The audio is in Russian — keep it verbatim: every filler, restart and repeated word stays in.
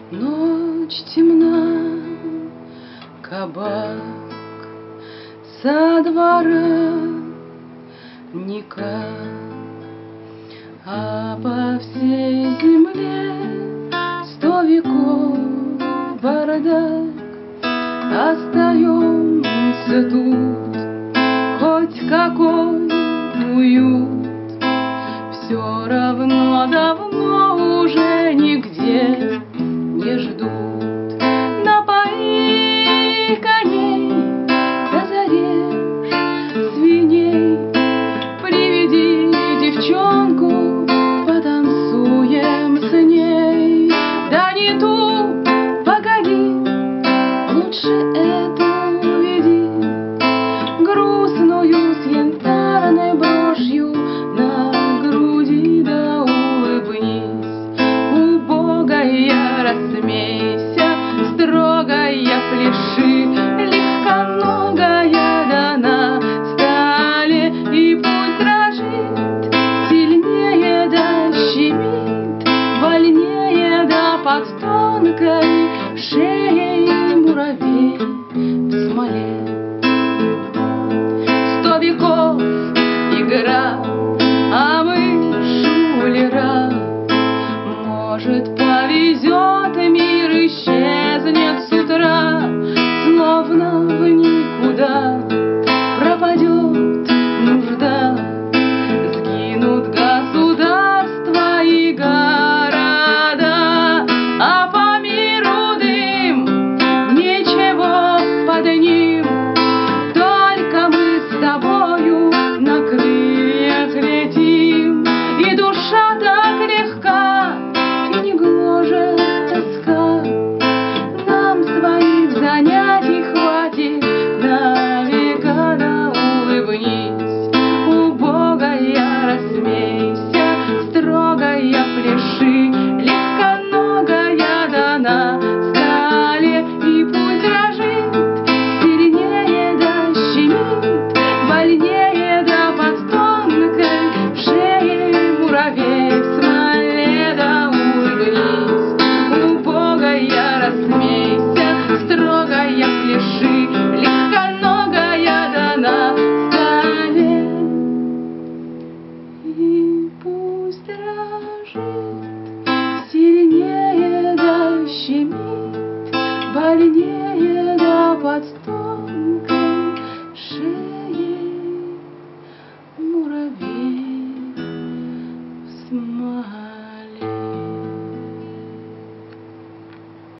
Ночь темна, кабак со двора никак, а по всей земле сто веков бардак. Остаемся тут, хоть какой уют, все равно давно уже нигде не ждут. Напои коней, да зарежь свиней, приведи девчонку, потанцуем с ней. Да не ту, погоди, лучше эту веди, грустную с янтарной брошью на груди, да улыбнись, убогая, рассмейся, строгая, пляши, легконогая, да на столе, и пусть дрожит сильнее, да щемит больнее, да под тонкой шеей муравей в смоле. Сто веков игра, а мы шулера. Может, повезет, мир исчезнет с утра, словно в никуда пропадет нужда. Сгинут государства и города, а по миру дым, ничего под ним. Только мы с тобою на крыльях летим, и душа так легка, и не гложет тоска. Нам своих занятий хватит на века, да улыбнись, убогая, рассмейся, строгая, пляши, легконогая, да на столе, и пусть дрожит сильнее, да щемит больнее, да под тонкой шеей муравей в смоле. Да улыбнись, убогая, рассмейся, строгая, пляши, легконогая, да на столе, и пусть дрожит сильнее, да щемит больнее, да под тонкой шеей муравей в смоле.